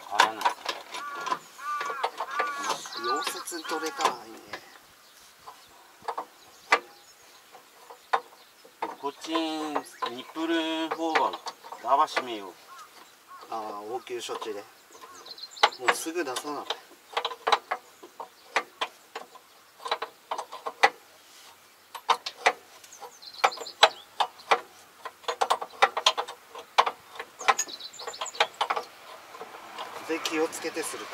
変わらない。 溶接取れたらいいね。 こっちニップル方がダバ閉めよう。 ああ、応急処置でもうすぐ出さな。で気をつけてするか。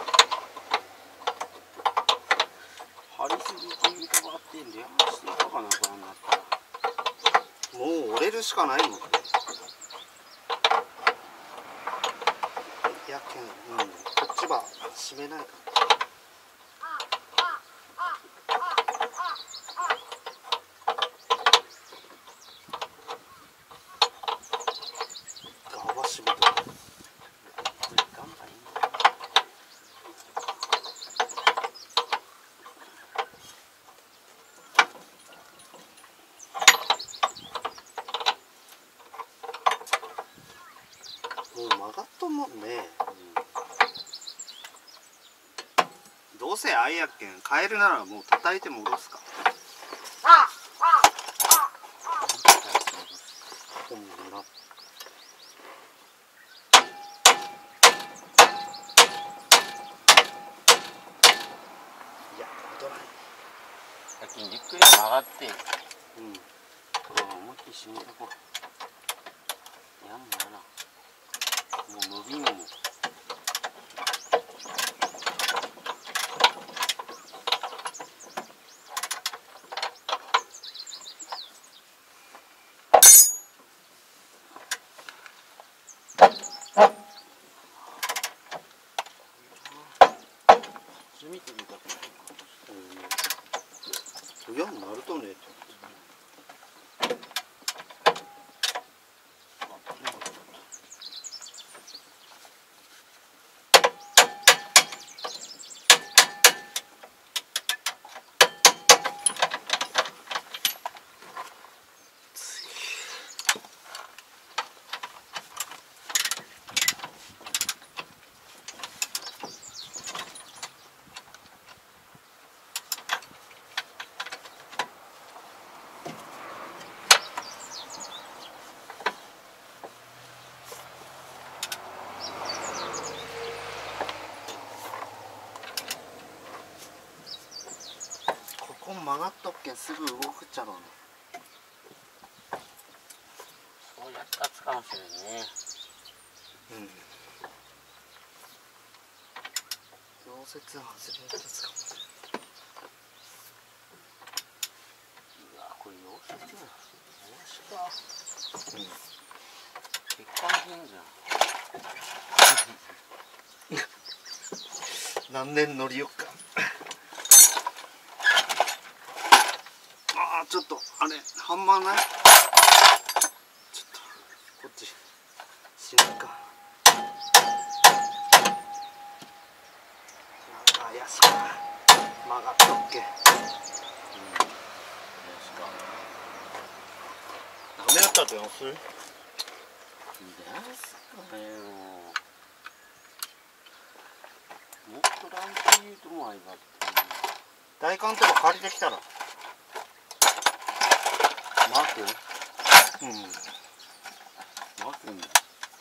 張りすぎてみたがってんで、していこうかな、これになったら。 もう折れるしかないもん。やけん、こっちは閉めないから。ガバ閉めとく。もう曲がっとんもんね。どうせあいやっけん、買えるならもう叩いて戻すか。ほんまな。いや、戻らない。 さっきゆっくり曲がって、思いっきり閉めとこう。やんもやな。もう伸びんもん。見てみた。 親になるとね。ここ曲がっとっけんすぐ動くっちゃろうね。 そうやったつかもしれんね。 溶接外れたつかも。 うわ、これ溶接だ。マジか。鉄管品じゃん。 何年乗りよっか。ああ、ちょっとあれハンマーない。ちょっとこっち死ぬか。なんか怪しいな。曲がっとっけ。ダメだったらどうする？ ですかよ。もっとランチともありがって。 大観とか借りてきたら。 マーク？マークに。よ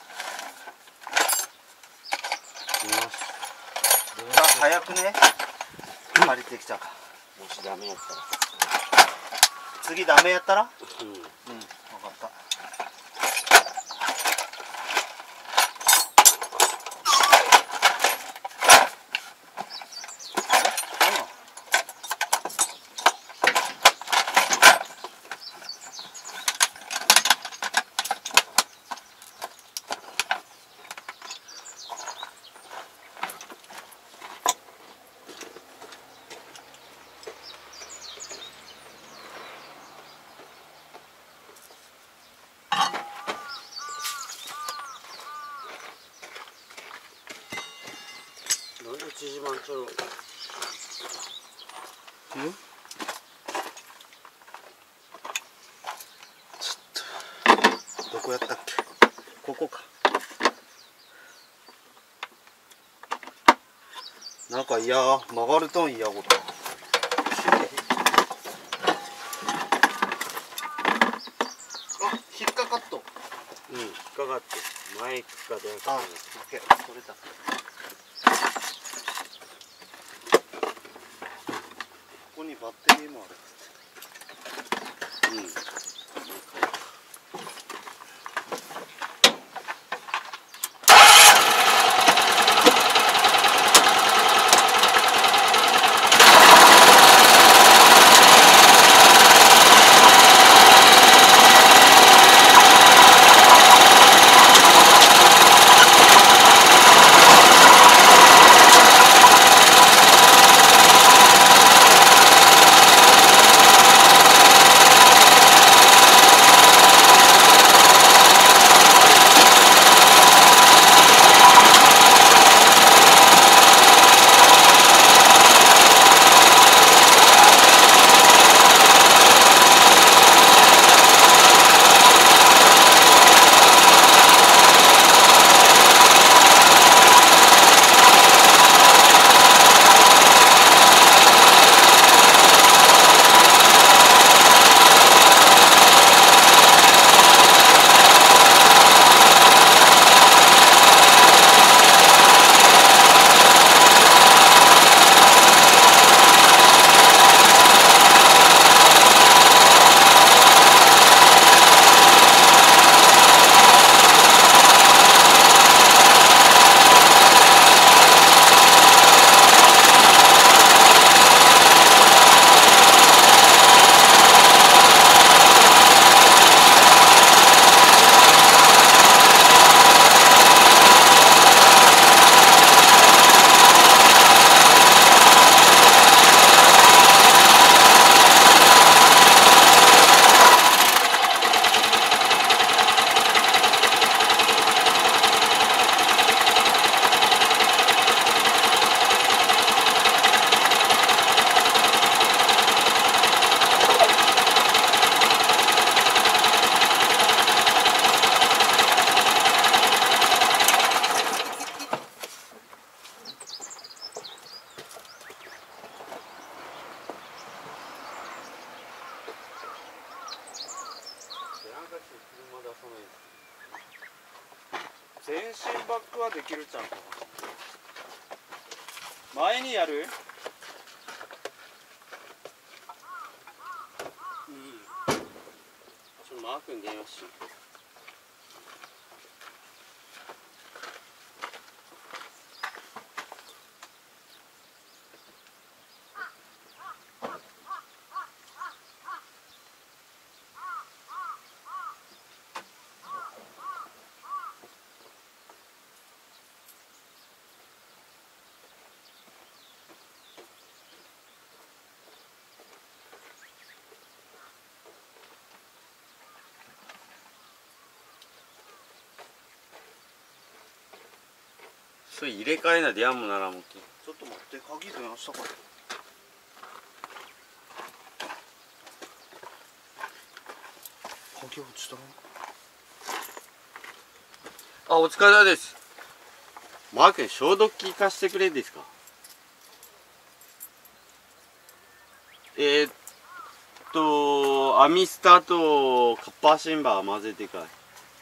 し。 早くね。借りてきたか。 もしダメやったら。 次ダメやったら？分かった。 なんで縮まんちゃろう。 ちょっとどこやったっけ。ここか。 なんか嫌、曲がるとん嫌こと。あ、引っかかっと。 うん、引っかかって前行くかどうか。 あ、オッケー、取れた。ここにバッテリーもある。 うん。 全身バックはできるちゃんかな。前にやる？いい。 マークに電話しよう。それ入れ替えなでやんもならんもんけ。 ちょっと待って、鍵電話したから。鍵落ちたの？ あ、お疲れ様です。マー君消毒器貸してくれですか？アミスタとカッパーシンバー混ぜてかい。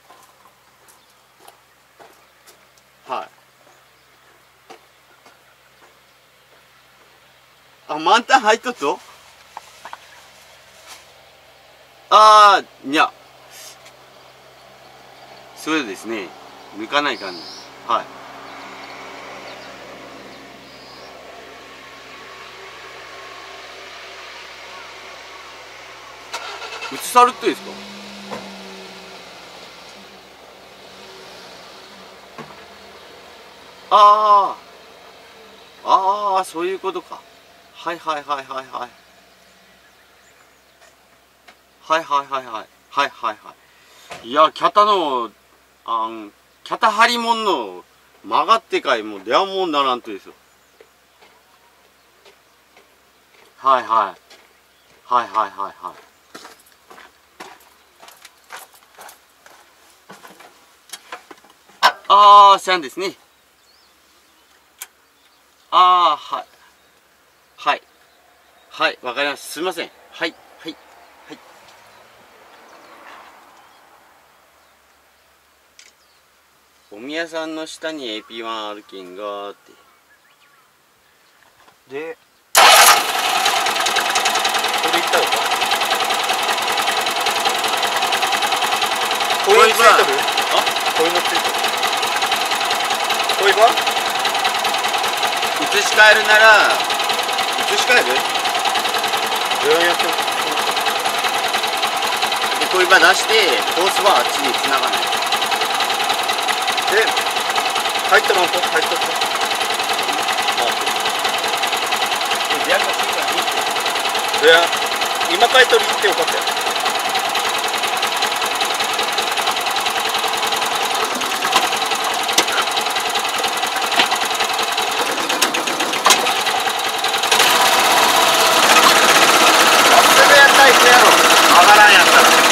はい。あ、満タン入っとっと？あー、いや。そうですね。抜かないかんね。はい。移さるってですか？ああ、そういうことか。はいはいはいはいはい。はいはいはいはい。はいはいはい。いや、キャタの、キャタ張りもんの曲がってかいもう出やんもんならんとですよ。はいはい。はいはいはいはい。ああ、そうなんですね。 ああ、はいはいはい、わかりました。すみません。はいはいはい。お宮さんの下に AP1 あるけんがって。 でこれいったのか。コインついとる。 あ、 コインのついとる。コインは移し替えるなら移し替える。どうやってでこういう場出してホースはあっちに繋がない。 で入っとらんと入っとって出会いがついたらいいって。 いや今買い取り行ってよかったよ。まっすぐやったら行くやろ。上がらんやったら。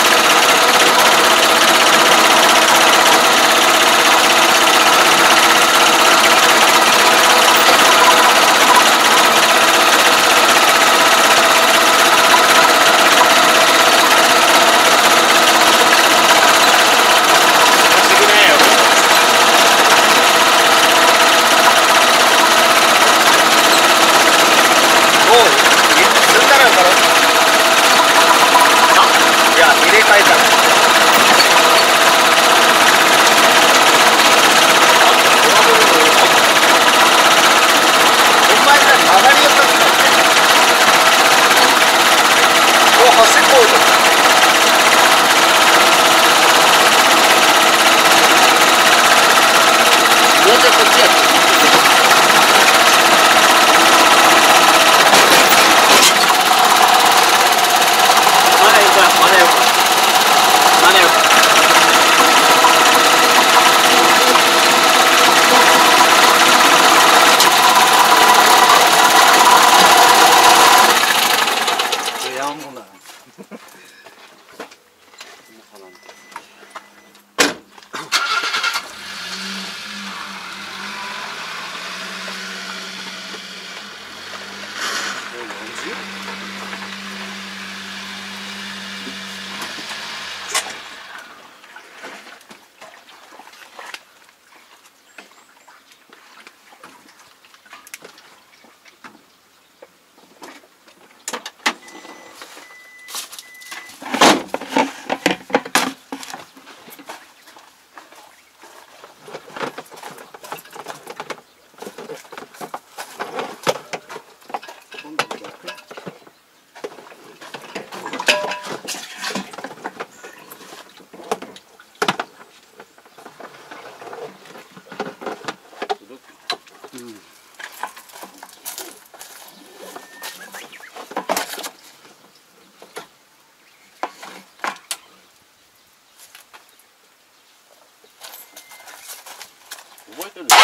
覚えてるの？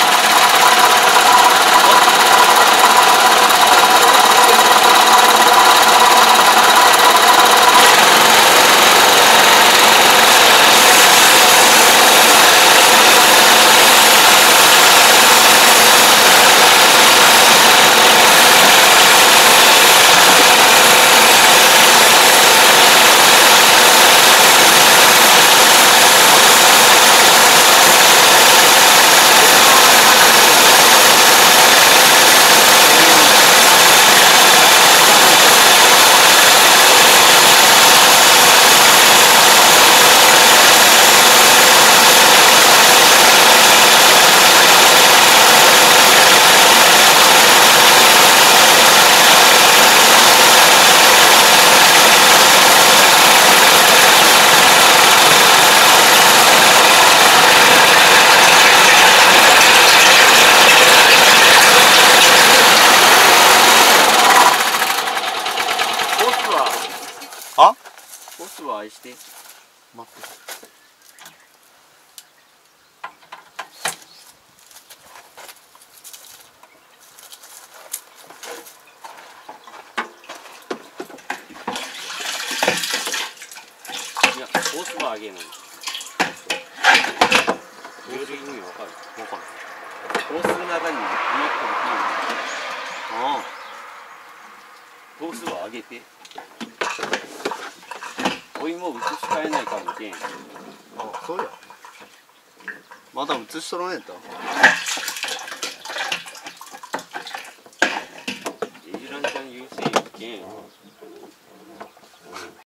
あ？ ボスは愛して待って。 いや、ボスはあげない。言う的にわかる。 わかる。 ボスの中に埋まってるあトースは揚げてお芋移し替えないかんけん。 あ、そうや。まだ映しとらんやった。